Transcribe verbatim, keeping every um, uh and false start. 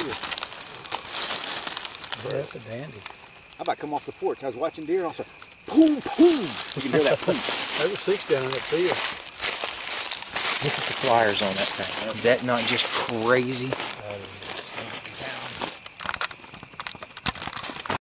deer. Yeah, that's a dandy. I about to come off the porch. I was watching deer and I was like, boom, boom. You can hear that boom. There were six down in that field. Look at the flyers on that thing. Is that not just crazy?